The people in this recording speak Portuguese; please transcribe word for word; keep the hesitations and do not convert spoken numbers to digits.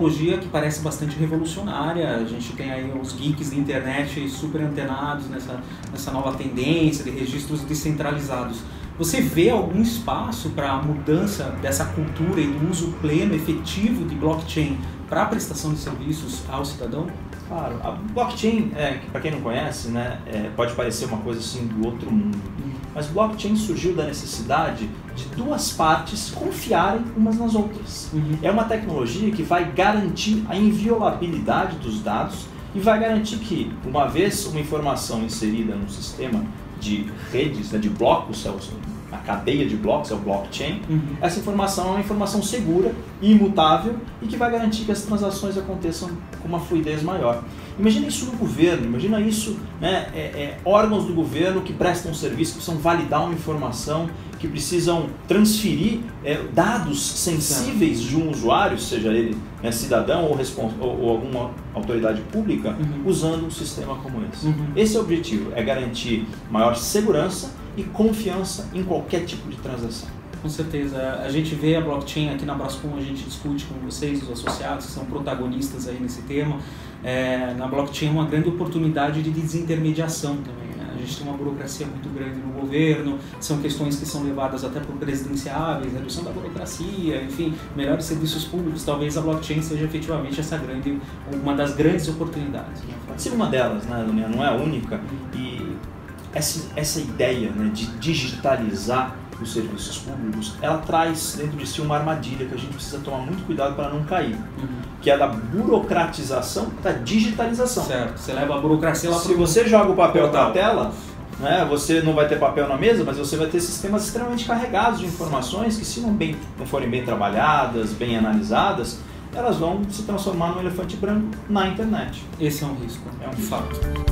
tecnologia que parece bastante revolucionária. A gente tem aí os geeks da internet super antenados nessa, nessa nova tendência de registros descentralizados. Você vê algum espaço para a mudança dessa cultura e do uso pleno, efetivo de blockchain para a prestação de serviços ao cidadão? Claro, a blockchain, é, para quem não conhece, né, é, pode parecer uma coisa assim do outro mundo, uhum. Mas blockchain surgiu da necessidade de duas partes confiarem umas nas outras. Uhum. É uma tecnologia que vai garantir a inviolabilidade dos dados e vai garantir que, uma vez uma informação inserida num sistema de redes, né, de blocos, a cadeia de blocos, é o blockchain, uhum. Essa informação é uma informação segura e imutável e que vai garantir que as transações aconteçam com uma fluidez maior. Imagina isso no governo, imagina isso, né, é, é, órgãos do governo que prestam serviço, que precisam validar uma informação, que precisam transferir é, dados sensíveis de um usuário, seja ele né, cidadão ou, ou, ou alguma autoridade pública, uhum. Usando um sistema como esse. Uhum. Esse é o objetivo, é garantir maior segurança e confiança em qualquer tipo de transação. Com certeza. A gente vê a blockchain aqui na Brascom, a gente discute com vocês, os associados, que são protagonistas aí nesse tema. É, na blockchain é uma grande oportunidade de desintermediação também, né? A gente tem uma burocracia muito grande no governo, são questões que são levadas até por presidenciáveis, redução da burocracia, enfim, melhores serviços públicos. Talvez a blockchain seja efetivamente essa grande, uma das grandes oportunidades. Pode ser uma delas, né, Daniel? Não é a única. E essa, essa ideia né, de digitalizar os serviços públicos, ela traz dentro de si uma armadilha que a gente precisa tomar muito cuidado para não cair, uhum. Que é a da burocratização da digitalização. Certo, você leva a burocracia lá. Se pro... você joga o papel na tela, né, você não vai ter papel na mesa, mas você vai ter sistemas extremamente carregados de informações que, se não, bem, não forem bem trabalhadas, bem analisadas, elas vão se transformar num elefante branco na internet. Esse é um risco, é um fato.